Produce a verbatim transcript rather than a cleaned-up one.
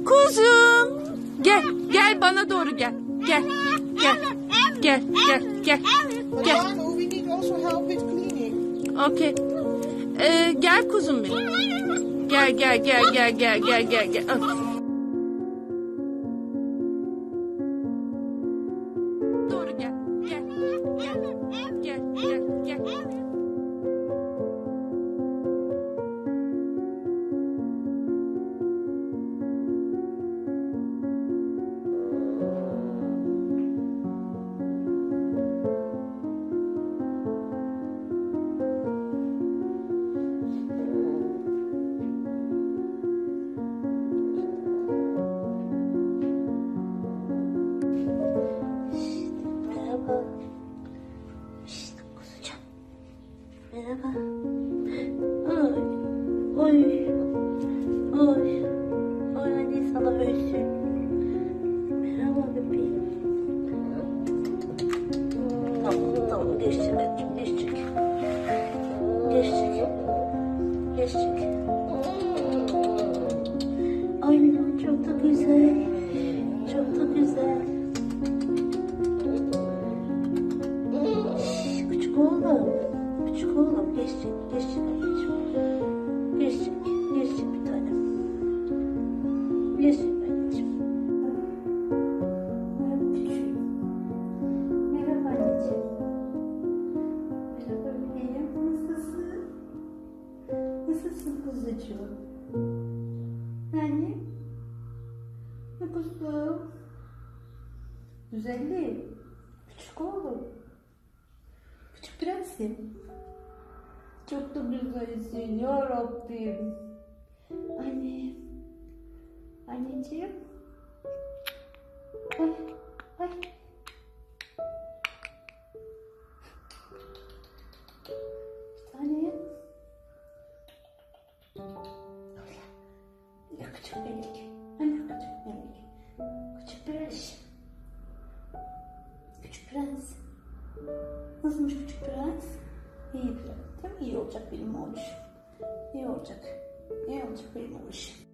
Kuzum. Gel, gel bana doğru gel. Gel, gel, gel, gel, gel, gel. We need also help with cleaning. Okay. Ee, gel kuzum benim. Gel, gel, gel, gel, gel, gel, gel, gel. Al. Doğru gel, gel, gel, gel, gel, gel. Merhaba. Ay, ay, ay, ay anne sana ölsün. Merhaba bebeğim. Tamam, tamam geçecek, geçecek. Geçecek, geçecek. Ay çok da güzel, çok da güzel. Şş, küçük oğlum. Küçük oğlum geçecek, geçecek anneciğim. Geçecek, geçecek bir tanem. Geçecek anneciğim. Merhaba anneciğim. Merhaba bebeğim. Nasılsın? Nasılsın kuzucuğum? Anne? Ne kuzum? Güzelliğim. Küçük oğlum. Küçük prensim. Çok da güzelsin ya Rabbim. Anne. Anneciğim. Ay. Ay. Bir tane. Ya küçük melek. Anne küçük melek. Küçük prens. Küçük prens. Nasılmış küçük prens? İyi prens. Değil mi? İyi olacak benim oğlum. İyi olacak. İyi olacak benim oğlum.